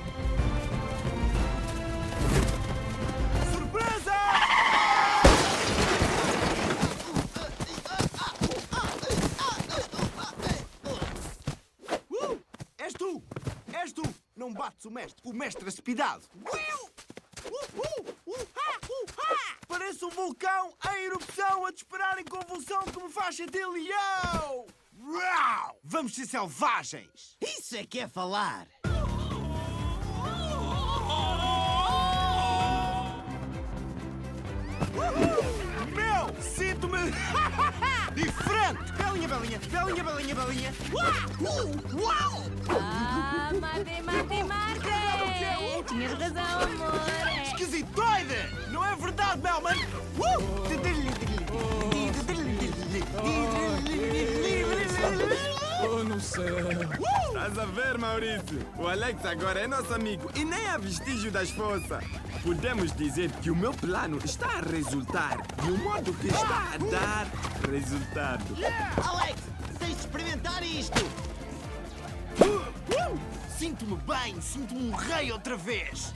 Surpresa! És tu! És tu! Não bates o mestre acepidado! Parece um vulcão em erupção a disparar em convulsão que me faz sentir leão! Uau! Vamos ser selvagens! Isso é que é falar! Meu! Sinto-me diferente! Belinha, belinha, belinha, belinha, belinha! Uau! Ah, Marty! Tinhas razão, amor. Esquisitoide! Não é verdade, Melman? Oh, no céu. Estás a ver, Maurício? O Alex agora é nosso amigo e nem há vestígio das forças. Podemos dizer que o meu plano está a resultar de um modo que está a dar resultado. Alex, tens de experimentar isto! Sinto-me bem, sinto-me um rei outra vez!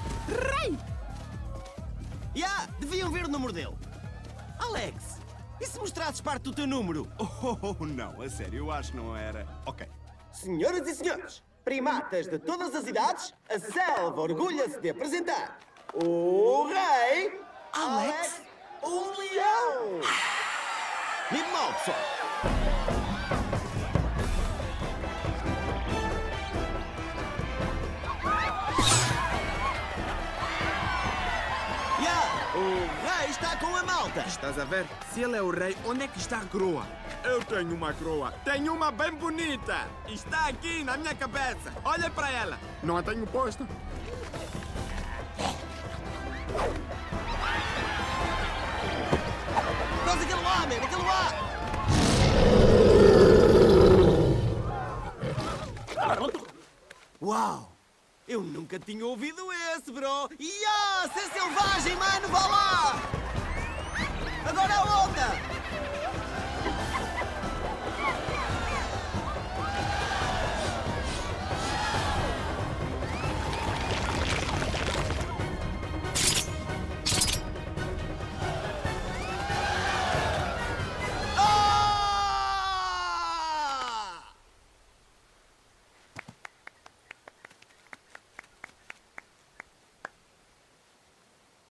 Deviam ver o número dele. Alex, e se mostrasses parte do teu número? Oh, não, a sério, eu acho que não era. Ok. Senhoras e senhores, primatas de todas as idades, a selva orgulha-se de apresentar o rei Alex, o leão! Mesmo mal, pessoal. O rei está com a malta. Estás a ver? Se ele é o rei, onde é que está a coroa? Eu tenho uma coroa. Tenho uma bem bonita. Está aqui na minha cabeça. Olha para ela. Não a tenho posta. Nós aquele lá, man, aquele lá. Uau! Eu nunca tinha ouvido esse, bro! Ser selvagem, mano, vá lá! Agora a outra!